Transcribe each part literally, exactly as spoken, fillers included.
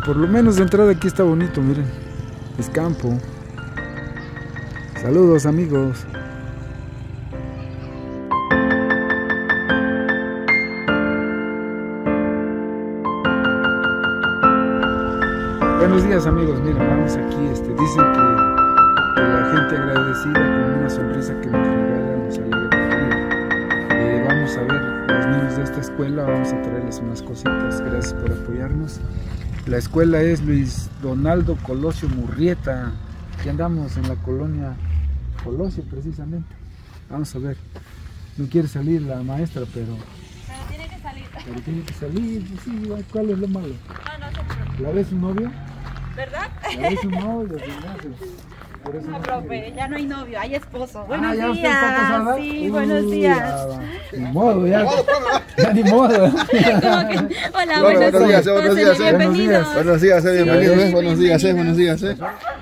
por lo menos de entrada aquí está bonito, miren. Es campo. Saludos, amigos. Buenos días, amigos. Miren, vamos aquí. Este, dicen que, que la gente agradecida con una sonrisa que nos regala nos alegra el día. Eh, vamos a ver los niños de esta escuela. Vamos a traerles unas cositas. Gracias por apoyarnos. La escuela es Luis Donaldo Colosio Murrieta. Aquí andamos en la colonia Colosio, precisamente. Vamos a ver. No quiere salir la maestra, pero... Pero tiene que salir. Pero tiene que salir. Pues sí, ¿cuál es lo malo? No, no se preocupe. ¿La ves su novio? ¿Verdad? ¿La ves su novio? Por eso No, no profe, quiere. ya no hay novio, hay esposo. Ah, Buenos ¿ya usted días. está casada? Sí, Uy, buenos días. ya va. Ni modo, ya. Ya ni modo. Como que- Hola, Bueno, buenos, buenos días, buenos días, Pásenle, eh. bienvenidos. Buenos días, eh, bienvenidos, Sí. eh, buenos días, eh, buenos días, eh.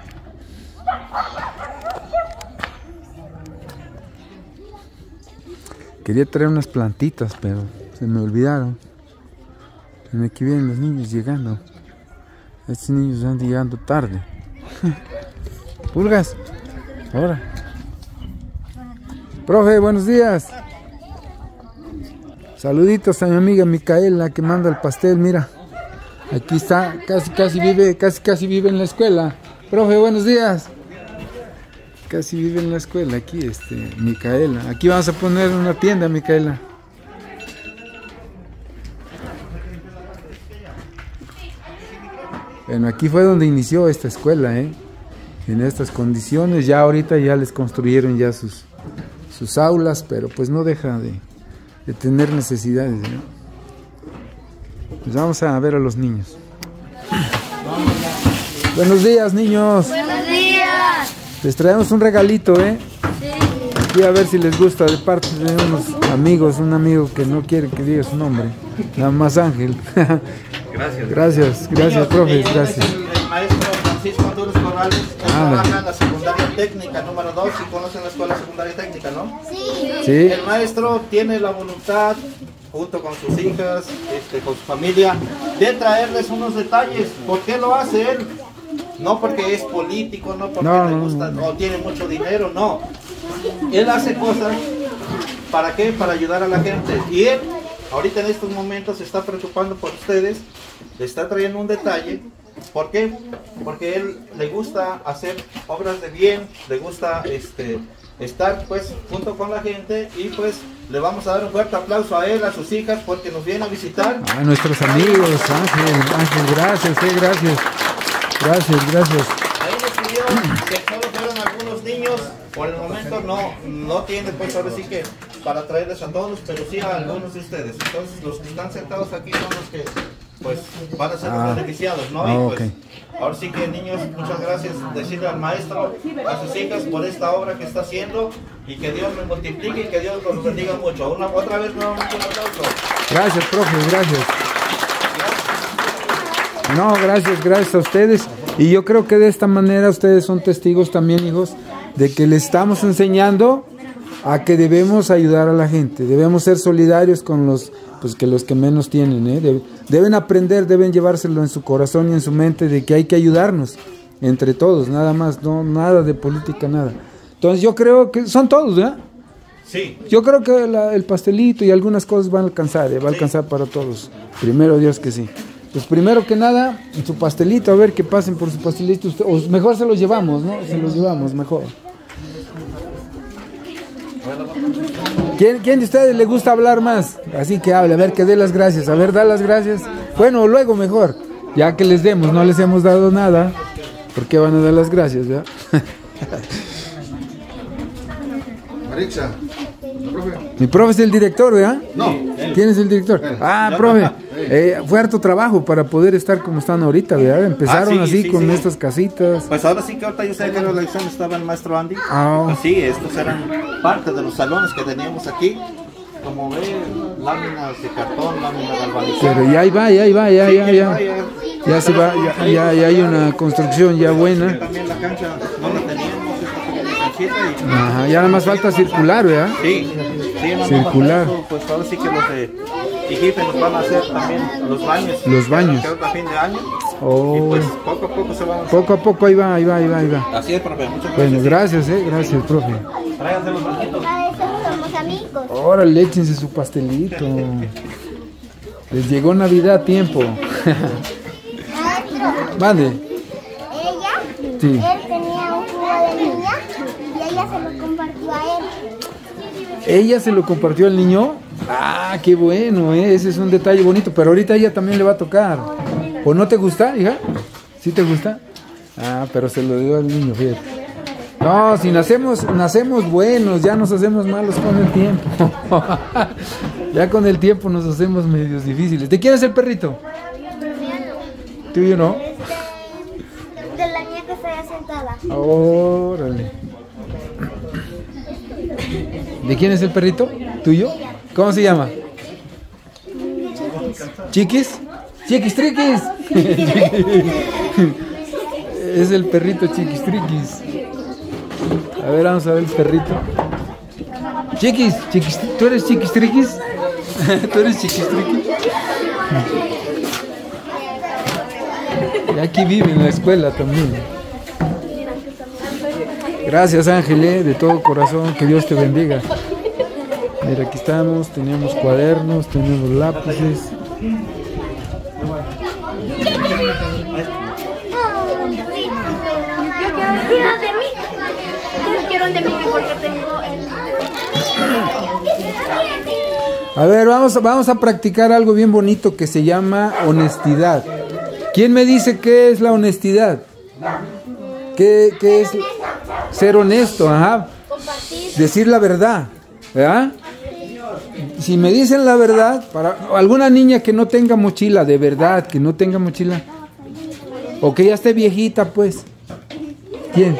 Quería traer unas plantitas, pero se me olvidaron. Miren, aquí vienen los niños llegando. Estos niños están llegando tarde. Pulgas, ahora. Profe, buenos días. Saluditos a mi amiga Micaela que manda el pastel, mira. Aquí está, casi casi vive, casi casi vive en la escuela. Profe, buenos días. Casi vive en la escuela aquí, este, Micaela. Aquí vamos a poner una tienda, Micaela. Bueno, aquí fue donde inició esta escuela, ¿eh? En estas condiciones. Ya ahorita ya les construyeron ya sus, sus aulas, pero pues no deja de, de tener necesidades, ¿no? Pues vamos a ver a los niños. Buenos días, niños. Buenos días. Les traemos un regalito, ¿eh? Sí. Aquí a ver si les gusta, de parte de unos amigos, un amigo que no quiere que diga su nombre. Nada más Ángel. Gracias. Gracias, gracias, profe, gracias. El, el maestro Francisco Antunes Corrales, él Ah, trabaja en la secundaria técnica número dos, y conocen la escuela secundaria técnica, ¿no? Sí. Sí, El maestro tiene la voluntad, junto con sus hijas, este, con su familia, de traerles unos detalles. ¿Por qué lo hace él? No porque es político, no porque No, le no, gusta, no. no tiene mucho dinero, no. Él hace cosas, ¿para qué? Para ayudar a la gente. Y él, ahorita en estos momentos, se está preocupando por ustedes, le está trayendo un detalle. ¿Por qué? Porque él le gusta hacer obras de bien, le gusta este, estar pues junto con la gente, y pues le vamos a dar un fuerte aplauso a él, a sus hijas, porque nos viene a visitar. a nuestros amigos, Ángel, Ángel, gracias, eh, gracias. Gracias, gracias. Ahí nos pidió que solo fueran algunos niños, por el momento no, no tiene pues ahora sí que para traerles a todos, pero sí a algunos de ustedes. Entonces los que están sentados aquí son los que pues van a ser Ah. los beneficiados, ¿no? Ah, Y pues ok. ahora sí que, niños, muchas gracias, decirle al maestro, a sus hijas, por esta obra que está haciendo, y que Dios me multiplique y que Dios los bendiga mucho. Una, otra vez nuevamente un aplauso. Gracias, profe, gracias. No, gracias, gracias a ustedes. Y yo creo que de esta manera ustedes son testigos también, hijos, de que les estamos enseñando a que debemos ayudar a la gente, debemos ser solidarios con los, pues que los que menos tienen, ¿eh? Deb- deben aprender, deben llevárselo en su corazón y en su mente de que hay que ayudarnos entre todos, nada más, no nada de política, nada. Entonces yo creo que son todos, ¿verdad? Sí. Yo creo que la- el pastelito y algunas cosas van a alcanzar, ¿eh? Va a alcanzar para todos. Primero Dios que sí. Pues primero que nada, su pastelito, a ver que pasen por su pastelito. usted- O mejor se los llevamos, ¿no? Se los llevamos, mejor. ¿Quién, ¿Quién de ustedes le gusta hablar más? Así que hable, a ver que dé las gracias. A ver, da las gracias. Bueno, luego mejor. Ya que les demos, no les hemos dado nada. ¿Por qué van a dar las gracias, ya? Marixa, profe. Mi profe es el director, ¿verdad? No. ¿Quién es el director? Ah, profe, eh, fue harto trabajo para poder estar como están ahorita, ¿verdad? Empezaron Ah, sí, así sí, con sí. estas casitas. Pues ahora sí que ahorita yo sé que en la lección estaba el maestro Andy. Ah. Pues sí, estos eran parte de los salones que teníamos aquí. Como ve, láminas de cartón, láminas de galvanizado. Pero ya ahí va, ya ahí va, ya, Sí, ya, ahí ya. va, ya. Ya se va, ya, ya, ya hay una construcción ya buena. También la cancha no la teníamos, esta pequeña canchita, y Ajá, ya nada más falta circular, ¿verdad? sí, sí, no, no, Circular. eso, pues ahora sí que los de y jefe nos van a hacer también los baños. Los baños. Creo que a fin de año. Oh. Y pues poco a poco se van. Poco a poco, ahí va, ahí va, ahí va, ahí va. Así es, profe. Muchas Bueno, gracias. gracias, eh, gracias, profe. Tráiganse los banquitos. Para eso somos amigos. Órale, échense su pastelito. Les llegó Navidad a tiempo. Maestro, Mande. ella, Sí. él tenía un jugo de niña y ella se lo compartió a él. ¿Ella se lo compartió al niño? Ah, qué bueno, ¿eh? Ese es un detalle bonito, pero ahorita a ella también le va a tocar. ¿O no te gusta, hija? ¿Sí te gusta? Ah, pero se lo dio al niño, fíjate. No, si nacemos, nacemos buenos, ya nos hacemos malos con el tiempo. Ya con el tiempo nos hacemos medios difíciles. ¿De quién es el perrito? ¿Tuyo no? De la niña que está allá sentada. Órale. ¿De quién es el perrito? ¿Tuyo? ¿Cómo se llama? ¿Chiquis? ¡Chiquis triquis! Es el perrito Chiquis triquis. A ver, vamos a ver el perrito. Chiquis, chiquis, ¿tú eres Chiquis triquis? ¿Tú eres Chiquis triquis? Y aquí vive en la escuela también. Gracias, Ángel, eh, de todo corazón, que Dios te bendiga. Mira, aquí estamos, tenemos cuadernos, tenemos lápices. Yo quiero de mí. Yo quiero de mí porque tengo el... A ver, vamos, vamos a practicar algo bien bonito que se llama honestidad. ¿Quién me dice qué es la honestidad? ¿Qué, qué es ser honesto? Ajá. Decir la verdad, ¿verdad? Si me dicen la verdad, para alguna niña que no tenga mochila, de verdad, que no tenga mochila, o que ya esté viejita, pues. ¿Quién?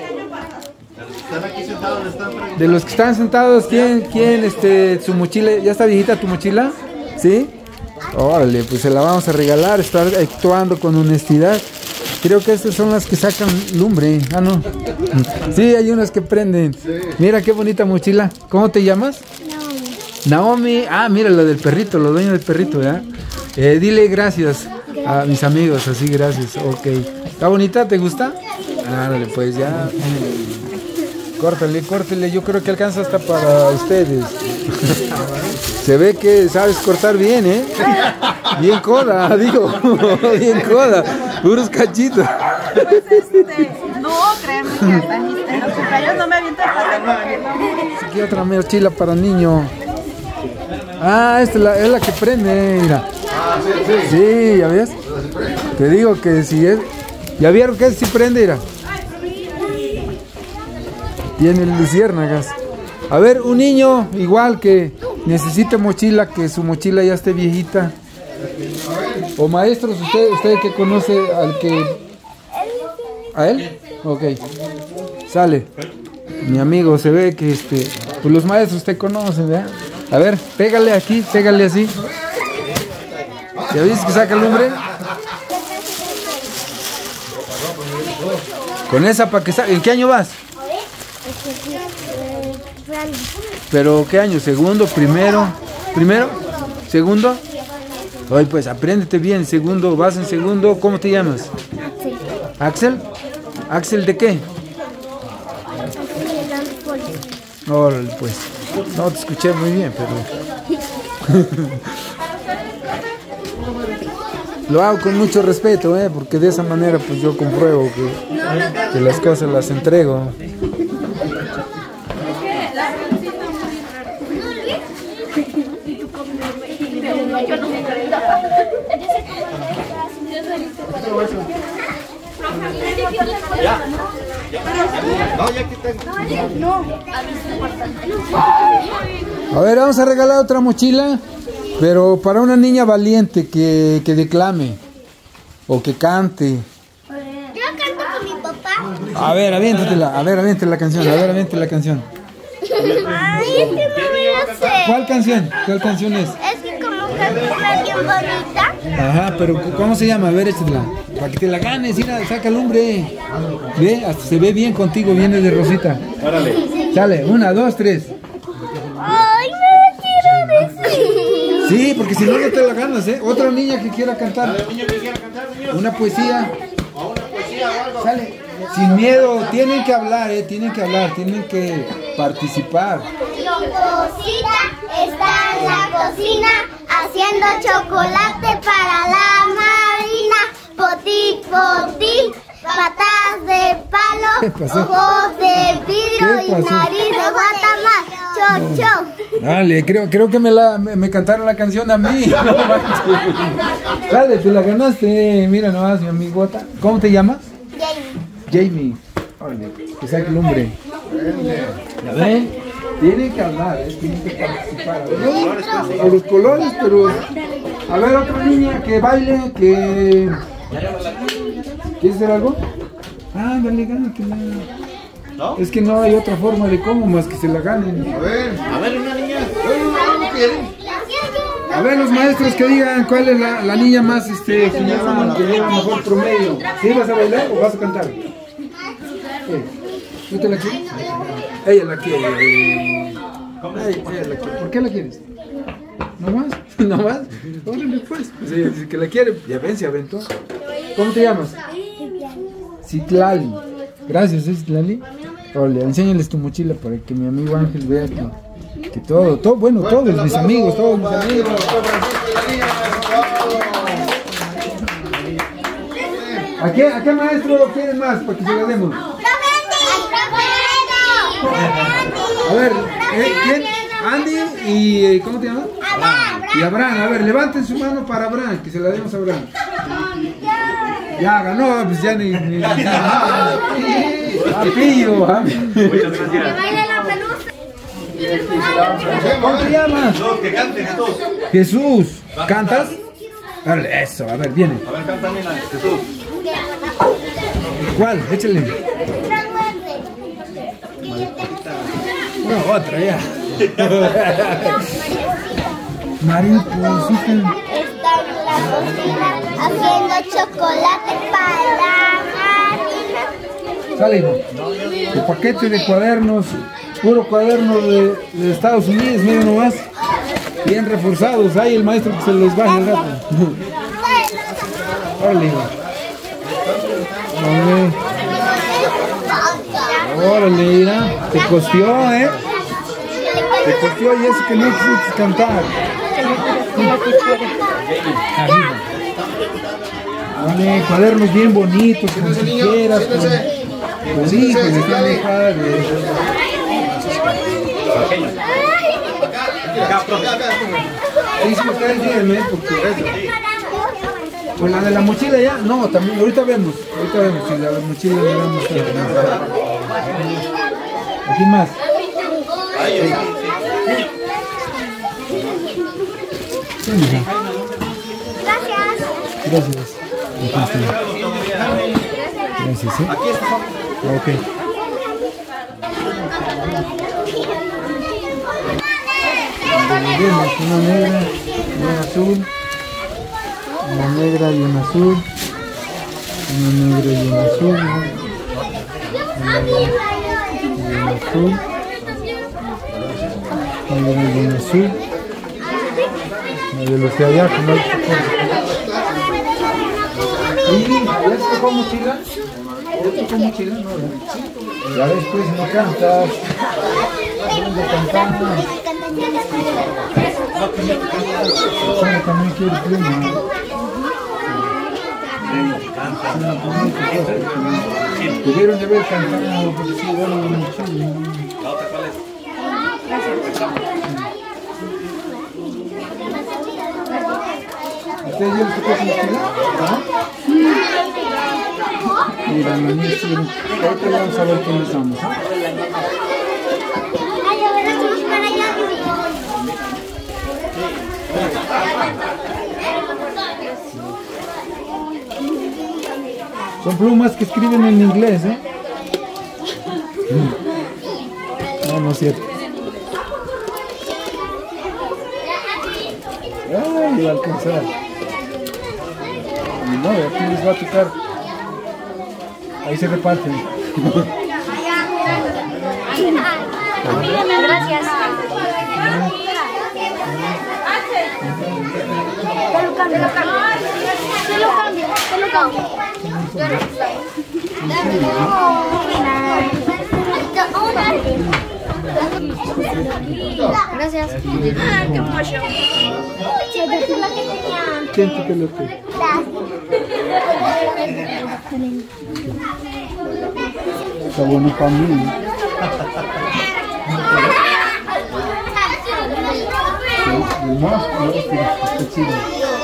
De los que están sentados, ¿quién, quién, este, su mochila, ya está viejita tu mochila? ¿Sí? Órale, pues se la vamos a regalar, estar actuando con honestidad. Creo que estas son las que sacan lumbre. Ah, no. Sí, hay unas que prenden. Mira qué bonita mochila. ¿Cómo te llamas? Naomi. Ah, mira lo del perrito, lo dueño del perrito, ¿verdad? Eh, dile gracias a mis amigos, así, gracias. Ok. ¿Está bonita? ¿Te gusta? Ah, dale, pues ya. Córtale, córtale. Yo creo que alcanza hasta para ustedes. Se ve que sabes cortar bien, ¿eh? Bien coda, digo. Bien coda. Puros cachitos. Pues este, no, créeme que hasta en mis- en los cumpleaños no me aviento el pastel porque no. Aquí otra mochila para niño. Ah, esta es la, es la que prende, mira. Sí, ¿ya ves? Te digo que si es... ¿Ya vieron que si prende, mira? Tiene luciérnagas. A ver, un niño igual que necesite mochila, que su mochila ya esté viejita. O maestros, usted, usted que conoce al que... ¿A él? Ok. Sale. Mi amigo, se ve que este... Pues los maestros usted conoce, ¿verdad? A ver, pégale aquí, pégale así. ¿Ya viste que saca lumbre? Con esa para que salga. ¿En qué año vas? ¿Pero qué año? ¿Segundo? ¿Primero? ¿Primero? ¿Segundo? Ay, pues apréndete bien. Segundo, vas en segundo. ¿Cómo te llamas? ¿Axel? ¿Axel de qué? Órale, pues. No te escuché muy bien, pero... Lo hago con mucho respeto, ¿eh? Porque de esa manera pues yo compruebo que, que las cosas las entrego. Ya. No, ya que tengo. A ver, vamos a regalar otra mochila, pero para una niña valiente que, que declame o que cante. Yo canto con mi papá. A ver, aviéntatela, a ver, aviéntate la canción, a ver, aviéntate la canción. Ay, es que no me la sé. ¿Cuál canción? ¿Cuál canción es? Es que como cantarla bien bonita. Ajá, pero ¿cómo se llama? A ver, échatela. Para que te la ganes, mira, saca el lumbre. Ve, hasta se ve bien contigo, viene de Rosita. Órale. Sale, una, dos, tres. Ay, no quiero decir. Sí, porque si no, no te la ganas, ¿eh? Otra niña que quiera cantar. A ver, niño que quiera cantar, niños. Una poesía. O una poesía o algo. Sale. Sin miedo, tienen que hablar, ¿eh? Tienen que hablar, tienen que participar. Cosita está en la cocina haciendo chocolate para la marina. Poti, poti, patas de ¿Qué palo, pasó? ojos de vidrio ¿Qué y pasó? nariz de guatamar. Cho, cho. Dale, creo, creo que me, la, me, me cantaron la canción a mí. No manches. Dale, te la ganaste. Mira nomás, mi amigota. ¿Cómo te llamas? Jamie. Órale, que saque el hombre. ¿Ya ven? Tienen que hablar, ¿eh? Tienen que participar. A los colores, pero... A ver, otra niña que baile, que... ¿Quieres hacer algo? Ah, dale, gánatela. ¿No? Es que no hay otra forma de cómo más que se la ganen. A ver. A ver, una niña. ¿Cómo quieren? A ver, los maestros que digan cuál es la, la niña más este, que lleva, que lleva mejor promedio. ¿Sí vas a bailar o vas a cantar? Eh, ¿Tú te la quieres? Ella la quiere. eh. Ella, ella la quiere. ¿Por qué la quieres? ¿No más? ¿No más? Órale pues. Pues ella dice que la quiere. Ya ven, se aventó. ¿Cómo te llamas? Citlali. Gracias, ¿eh, Citlali? Órale, enséñales tu mochila para que mi amigo Ángel vea que, que todo, todo, bueno, todos mis amigos, todos mis amigos. ¿A qué, ¿A qué maestro quieren más para que se la demos? A ver, ¿eh? ¿Quién? Andy y eh, ¿cómo te llamas? Y Abraham. A ver, levanten su mano para Abraham, que se la demos a Abraham. Ya ganó, pues ya ni... ni, ni ah, pillo, ah. ¿Cómo te llamas? No, que cante Jesús. Jesús. ¿Cantas? Dale, eso, a ver, viene. A ver, canta, nena. Jesús. ¿Cuál? Échale. No, otra ya. Mariposita. Está en la cocina haciendo chocolate para la marina. Sale, hijo. El paquete de cuadernos, puro cuaderno de, de Estados Unidos, miren nomás. Bien reforzados. Ahí el maestro que se los baje el rato. Órale, hijo. Órale. Órale, mira. Te costeó, ¿eh? Te costeó y eso que no quisiste cantar. Arriba. Órale, cuadernos bien bonitos, con tijeras, con... Con hijos, están de padres. Sí, sí, ustedes díganme, porque... Pues la de la mochila ya, no, también, ahorita vemos, ahorita vemos, si la de la mochila le vamos a... Aquí más. Gracias. Gracias. Gracias, ¿eh? Ok. Vemos una negra y una azul. Una negra y una azul. Una negra y una azul. Una y una azul. Una negra y una azul. La de los de allá, que no hay que ¿y ya se tocó mochila? ¿Ya tocó mochila? No, ¿no? Ya después no cantas. ¿Dónde cantamos? Yo también quiero pluma. Pudieron de haber cantado porque sí, bueno, mochila. ¿La otra cuál es? ¿Ustedes ya les tocó su mochila? ¿Ah? Mira, maestro, ahorita vamos a ver quién les damos. ¿Ah? Ay, a ver, vamos para allá. Son plumas que escriben en inglés, ¿eh? No, no es cierto. Ay, va a alcanzar. No, aquí les va a tocar. Ahí se reparten. Gracias. Te lo cambio, te lo cambio. Te lo cambio, te lo cambio. Gracias. Ah, qué pollo. ¿Quién te lo que? Está bueno para mí. Más, está chido.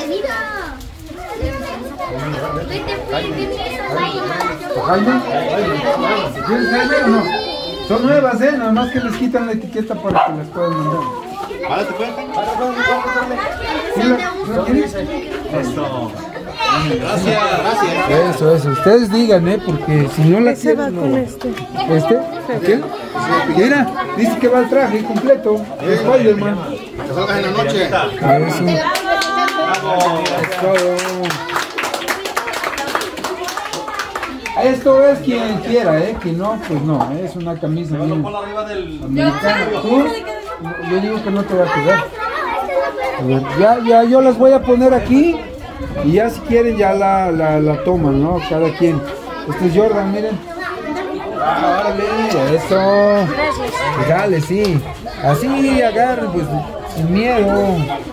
¿Jaime? ¿Quieres Jaime o no? Son nuevas, ¿eh? Nada más que les quitan la etiqueta para que las puedan mandar. ¿Ahora te pueden? ¿Sí la, la quieres? Eso. Gracias, gracias. Eso, eso. Ustedes digan, ¿eh? Porque si no la quieren, no. ¿Este? ¿Qué? Mira, dice que va el traje completo. Spider-Man. Que salgas en la noche. Eso. Es todo. Esto es quien quiera, ¿eh? Que no, pues no. Es una camisa bien americana. ¿Tú? Yo digo que no te va a quedar. A ver, ya, ya, yo las voy a poner aquí. Y ya si quieren ya la, la, la toman, ¿no? Cada quien. Este es Jordan, miren. Ah, órale, eso. Pues dale, sí. Así agarren, pues, sin miedo.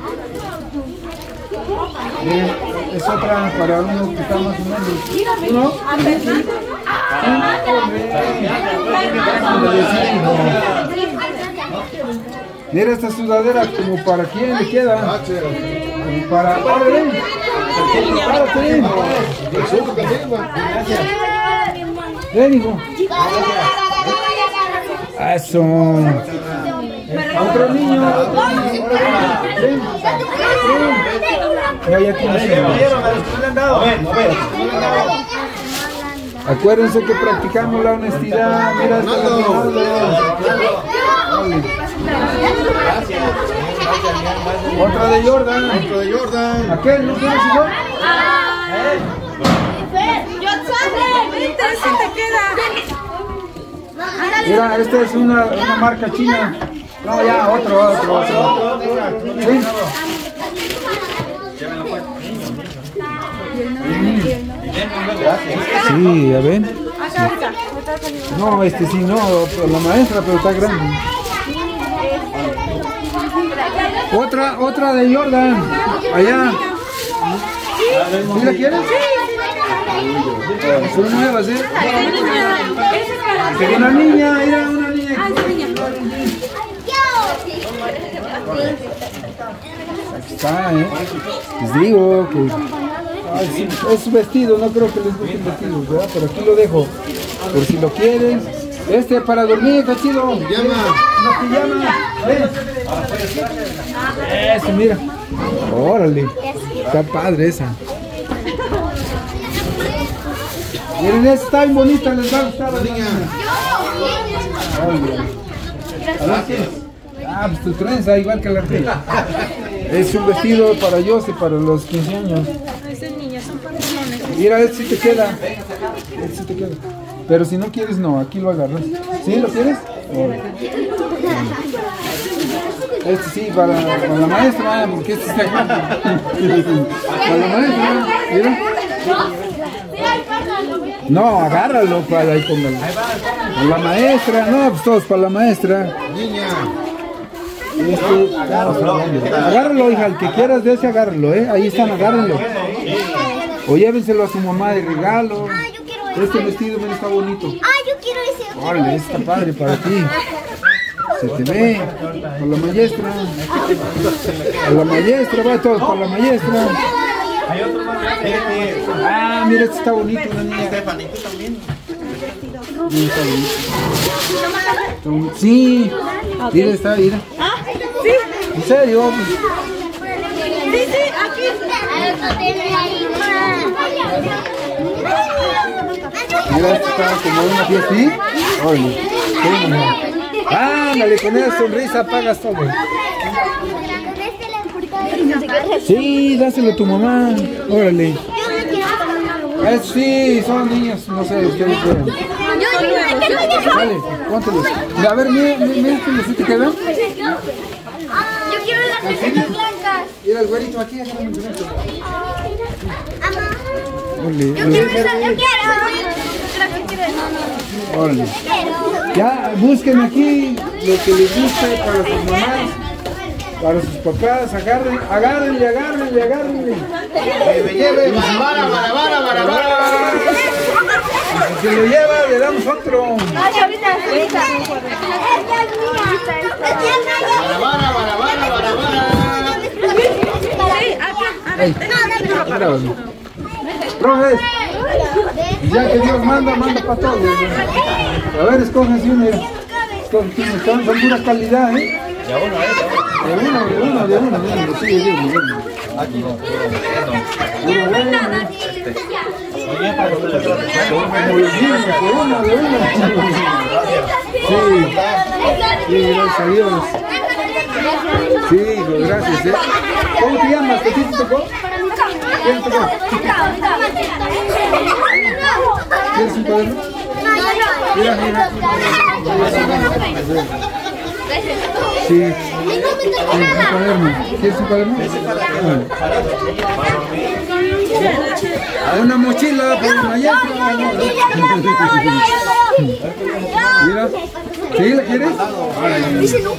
Miren, es otra para uno que está más o menos. ¿No? Mira esta sudadera, como para quién le queda. Como para... ¡Órale! ¡Párate! Ven, hijo. Eso. Otro niño. Ven. Ya, ya tienes. Acuérdense que practicamos la honestidad. Mira esta otra de Jordan. Otro de Jordan. ¿Aquel no quieres, hijo? Yo sabes, vente, si te queda. Mira, esta es una, una marca china. No, ya, otro, otro, otro. ¿Sí? Sí, ya ven. No, este sí, no, la maestra, pero está grande. Otra, otra de Jordan. Allá. ¿Sí la quieres? Son nuevas, ¿eh? Una niña, mira, una niña. Aquí está, ¿eh? Les digo que... Ay, sí, es su vestido, no creo que les guste el vestido, ¿verdad? Pero aquí lo dejo, por si lo quieren. Este para dormir, está chido. Pijama. Una pijama. Ven. Eso, mira. Órale. Está padre esa. Miren, esta está bien bonita, les va a gustar a la niña. Gracias. Ah, pues tu trenza, igual que la tuya. Es un vestido para José, para los quince años. Mira, este sí te queda. Este sí te queda. Pero si no quieres, no, aquí lo agarras. ¿Sí lo quieres? Oh. Este sí, para, para la maestra, porque este está grande. Para la maestra, mira. No, agárralo para ahí, póngalo. Para la maestra, no, pues todos para la maestra. Niña. Este, agárralo, agárralo, hija, el que quieras de ese, agárralo, ¿eh? Ahí están, agárralo. O llévenselo a su mamá de regalo. Este vestido, mira, está bonito. Ah, yo quiero ese. Órale, está padre para ti. Se te ve. Para la maestra. Para la maestra, va todos para la maestra. Ah, mira, este está bonito, una niña. Estefanito también. Mira, está bonito. Sí. Mira, está, mira. ¿Ah? ¿Sí? ¿En serio? Sí, sí, aquí. Mira, esto está como una fiesta, ¿sí? Órale. Sí, mamá. Ándale, con esa sonrisa apagas todo. Sí, dáselo a tu mamá. Órale. Eh, sí, son niños, no sé, ustedes vean. Dale, cuéntalos. A ver, mira, mira, mira, ¿sí te quedan? Yo quiero las calcetas blancas. Mira el güerito aquí, aquí en el momento. Yo quiero eso, yo quiero. Órale. Ya, busquen aquí lo que les guste para sus mamás, para sus papás, agarren, agárrenle, agárrenle, agárrenle. Me lleve, barabara, barabara, barabara. Si se lo lleva, le damos otro. Barabara, barabara, barabara. Ey, grábalo. Profe, ya que Dios manda, manda para todos. A ver, escogen si uno. Escogen, son, son pura calidad, ¿eh? Ya uno, ¿eh? De uno, de uno, de uno, de uno. Sí, de uno, de uno. Aquí no. Uno, bueno. Oye, para que ustedes Muy bien, de uno, de uno. Sí, sí, gracias a Dios. Sí, pues gracias, ¿eh? ¿Cómo te llamas? ¿Qué te tocó? ¿Quién te tocó? ¿Quieres un cuaderno? Mira, mira. Sí, sí, un cuaderno. ¿Quieres un cuaderno? A una mochila para el maestro. Mira. ¿Sí la quieres? Dice no.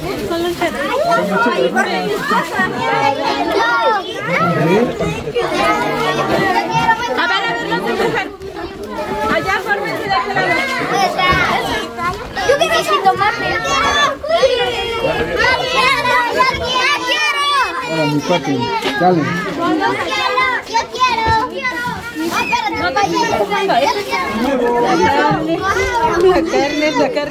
A ver, a ver, no se dejan. Allá, fórmense de aquel lado. Yo necesito más. Hola, mi papi. Dale. Yo quiero. No te estoy jugando, ¿eh? La carne, la carne.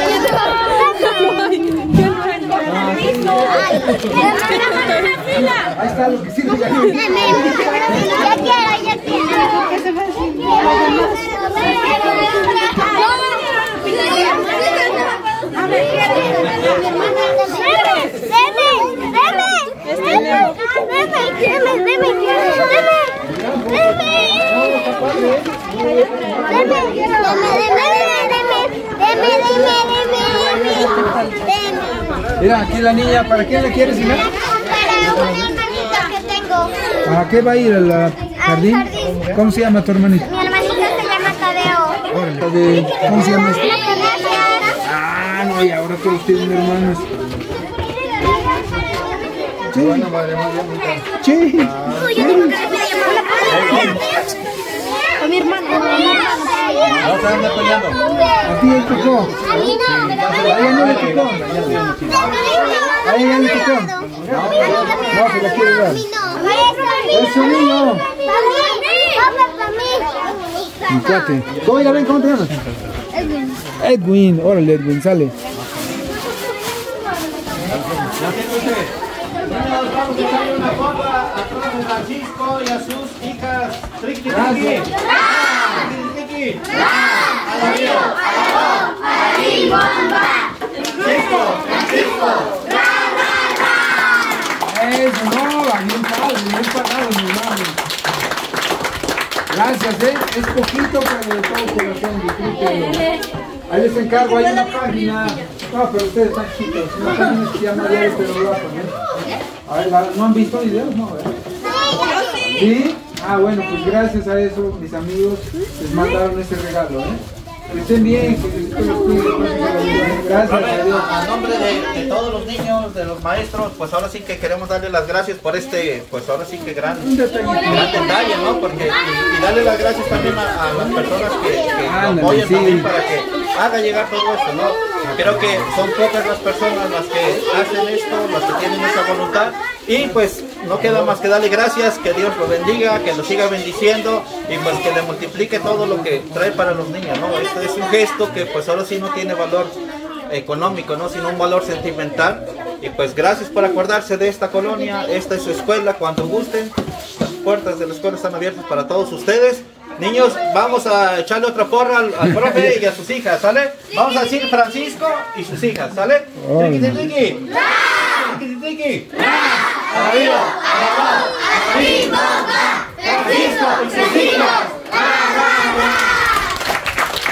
Ahí está lo que sirve. Yo quiero, yo Mira, aquí la niña, ¿para qué la quieres ir? Para un hermanito que tengo. ¿A qué va a ir? ¿A la jardín? jardín. ¿Cómo se llama tu hermanito? Mi hermanito se llama Tadeo. Órale. De- ¿Cómo se llama este? Gracias. Ah, no, y ahora todos tienen hermanos. Sí. Sí. Uy, yo tengo que decirle a mi hermano. No se anda peleando. ¿A ti le tocó? A mí no. ¿A ella no le tocó? ¿A ella le tocó? No, se la quiere dar. Es su niño. Mi cuate. ¿Cómo ya ven? ¿Cómo te llamas? Edwin. Órale, Edwin, sale. Niños, vamos a echarle una copa a Profe Francisco y a sus hijas. Triqui, triqui. Triqui, triqui. Eso, no, bien padre, bien pagado, mi hermano. Gracias, ¿eh? Es poquito, pero de todo corazón, disfrútenlo. Ahí les encargo, hay una página. No, pero ustedes están chiquitos. Una página que se llama Diario Pero Guapo, ¿no? A ver, ¿la- ¿no han visto videos? No, ¿verdad? ¿Sí? Ah, bueno, pues gracias a eso, mis amigos les mandaron ese regalo, ¿eh? Que estén bien, que Dios los cuide. Gracias a Dios. A nombre de, de todos los niños, de los maestros, pues ahora sí que queremos darle las gracias por este, pues ahora sí que gran, Un detallito. gran detalle, ¿no? Porque, y, y darle las gracias también a, a las personas que, que Ándale, apoyan sí. también para que haga llegar todo esto, ¿no? Creo que son pocas las personas las que hacen esto, las que tienen esa voluntad. Y pues no queda más que darle gracias, que Dios lo bendiga, que lo siga bendiciendo y pues que le multiplique todo lo que trae para los niños, ¿no? Este es un gesto que pues ahora sí no tiene valor económico, ¿no? Sino un valor sentimental. Y pues gracias por acordarse de esta colonia, esta es su escuela, cuando gusten, las puertas de la escuela están abiertas para todos ustedes. Niños, vamos a echarle otra porra al, al profe y a sus hijas, ¿sale? Vamos a decir Francisco y sus hijas, ¿sale? Triqui, triqui, triqui. Triqui, triqui. Arriba, abajo, arriba, Francisco y sus hijas.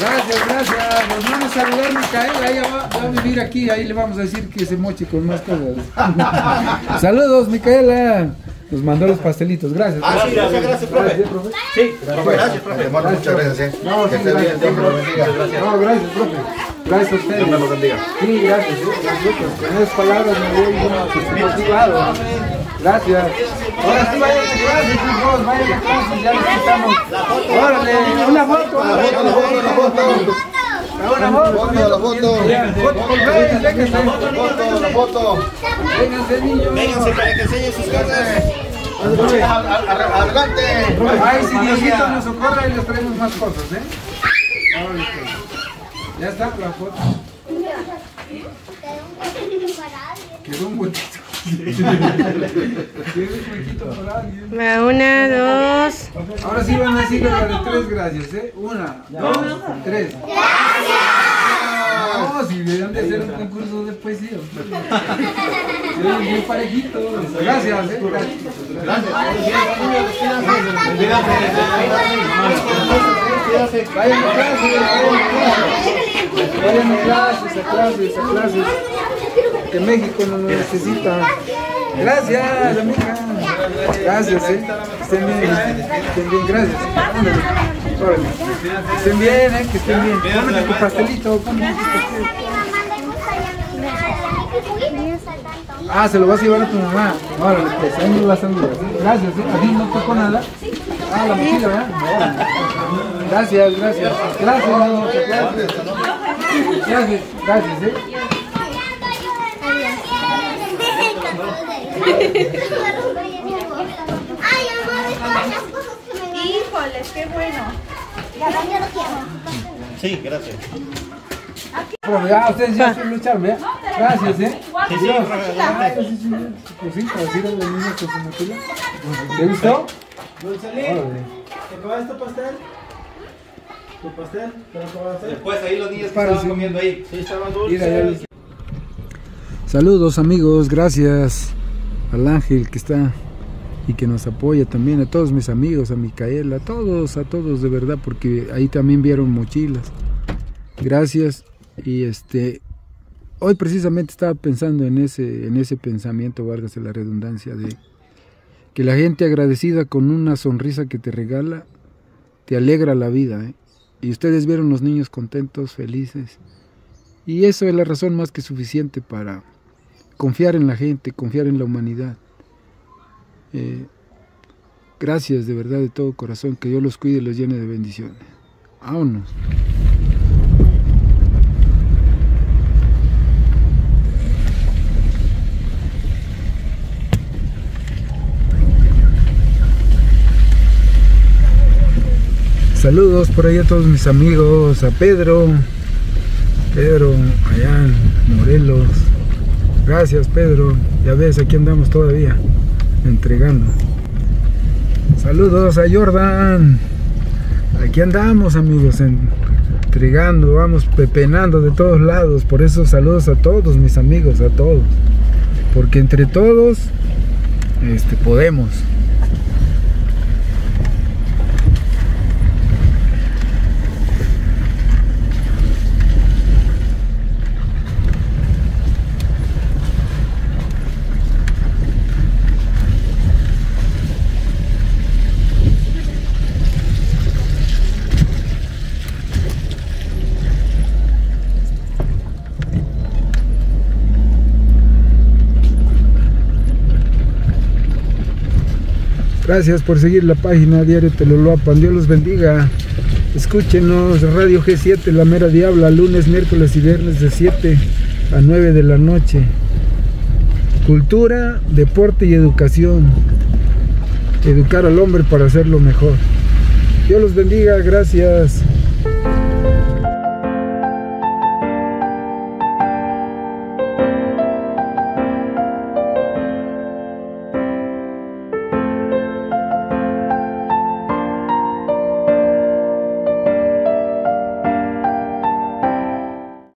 Gracias, gracias. Nos vamos a saludar, Micaela. Ella va, va a vivir aquí. Ahí le vamos a decir que se moche con más cosas. Saludos, Micaela. Nos mandó los pastelitos. Gracias. Ah, sí, gracias, gracias, profe. Gracias, profe. Sí, gracias, gracias, profe. Muchas gracias, eh. No, Que sí, esté bien, gracias, Dios me lo profe. bendiga. No, gracias, profe. Gracias a ustedes. Dios me lo bendiga. Sí, gracias. eh, Nosotros, con esas palabras me voy yo motivado. Gracias. Ahora sí vayan a clases, hijos, vayan a clases, ya necesitamos. Órale, una foto. La foto, la foto, la foto. Una foto. Foto, la foto. Ya, foto con Rey, vénganse. La foto, la foto. Vénganse, niños. Vénganse para que enseñen sus cosas. Adelante. Ay, si Diosito nos socorra y les traemos más cosas, ¿eh? Órale, pues. Ya está la foto. Quedó un huequito. Quedó un huequito por alguien. Va, una, dos. Ahora sí van a decir la de tres gracias, ¿eh? Una, dos, tres. No, si deben de hacer un concurso de poesía. Yo bien parejito. Gracias, ¿eh? Gracias. Vayan a clases, vayan a clases, a clases, a clases. Que México no nos necesita. Gracias, amiga. Gracias, ¿eh? Estén bien, estén bien, gracias. Ándale. Órale. Estén bien, ¿eh? Que estén bien. Cómete tu pastelito, cómete tu pastel. Ah, se lo vas a llevar a tu mamá. Órale, pues, ahí nos las saludas. Gracias, ¿eh? ¿A ti no tocó nada? Ah, la mochila, ¿verdad? No. Gracias, gracias. Gracias, no, gracias. Gracias, gracias, ¿eh? Híjoles, qué bueno. Sí, gracias. Bueno, ya ustedes ya se lucharon, ¿verdad? Gracias, ¿eh? Sí, sí, profe, adelante. Ay, sí, sí, sí. Pues sí, para decirle a los niños con su mochila. ¿Te gustó? ¿Te acabas tu pastel? ¿Tu pastel? ¿Te lo acabas de hacer? Después ahí los niños que Para, estaban sí. comiendo ahí. Sí, estaban dulces. Mira, ya les- Saludos, amigos, gracias al Ángel que está y que nos apoya también, a todos mis amigos, a Micaela, a todos, a todos de verdad, porque ahí también vieron mochilas. Gracias. Y este hoy precisamente estaba pensando en ese en ese pensamiento, válgase la redundancia, de que la gente agradecida con una sonrisa que te regala te alegra la vida, ¿eh? Y ustedes vieron los niños contentos, felices. Y eso es la razón más que suficiente para confiar en la gente, confiar en la humanidad. Eh, gracias de verdad, de todo corazón, que Dios los cuide y los llene de bendiciones. Vámonos. Saludos por ahí a todos mis amigos, a Pedro, Pedro allá en Morelos. Gracias, Pedro, ya ves, aquí andamos todavía entregando. Saludos a Jordan, aquí andamos, amigos, en, entregando, vamos pepenando de todos lados. Por eso saludos a todos mis amigos, a todos, porque entre todos este, podemos. Gracias por seguir la página Diario Teloloapan. Dios los bendiga. Escúchenos, Radio G siete, La Mera Diabla, lunes, miércoles y viernes de siete a nueve de la noche. Cultura, deporte y educación. Educar al hombre para hacerlo mejor. Dios los bendiga. Gracias.